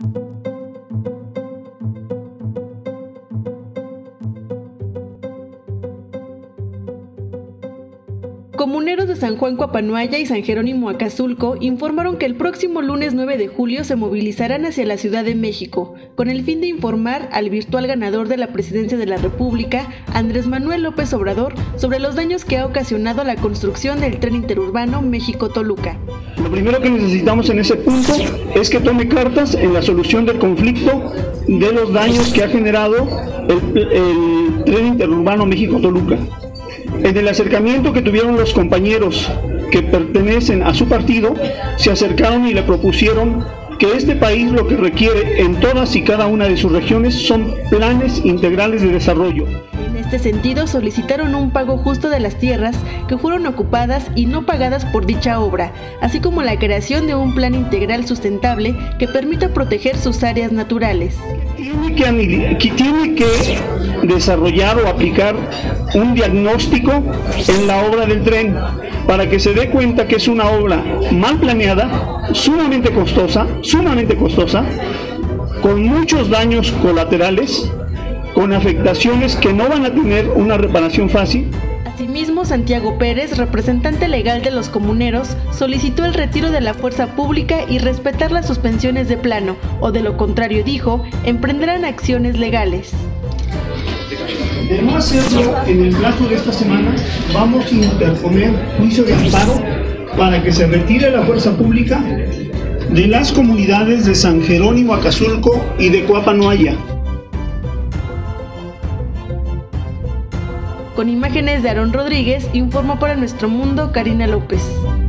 Comuneros de San Juan Coapanuaya y San Jerónimo Acazulco informaron que el próximo lunes 9 de julio se movilizarán hacia la Ciudad de México, con el fin de informar al virtual ganador de la presidencia de la República, Andrés Manuel López Obrador, sobre los daños que ha ocasionado la construcción del tren interurbano México-Toluca. Lo primero que necesitamos en ese punto es que tome cartas en la solución del conflicto de los daños que ha generado el tren interurbano México-Toluca. En el acercamiento que tuvieron los compañeros que pertenecen a su partido, se acercaron y le propusieron que este país lo que requiere en todas y cada una de sus regiones son planes integrales de desarrollo. En este sentido, solicitaron un pago justo de las tierras que fueron ocupadas y no pagadas por dicha obra, así como la creación de un plan integral sustentable que permita proteger sus áreas naturales. Tiene que desarrollar o aplicar un diagnóstico en la obra del tren para que se dé cuenta que es una obra mal planeada, sumamente costosa, con muchos daños colaterales, con afectaciones que no van a tener una reparación fácil. Asimismo, Santiago Pérez, representante legal de los comuneros, solicitó el retiro de la fuerza pública y respetar las suspensiones de plano, o de lo contrario, dijo, emprenderán acciones legales. De no hacerlo en el plazo de esta semana, vamos a interponer juicio de amparo para que se retire la fuerza pública de las comunidades de San Jerónimo Acazulco y de Coapanuaya. Con imágenes de Aarón Rodríguez, informó para Nuestro Mundo Karina López.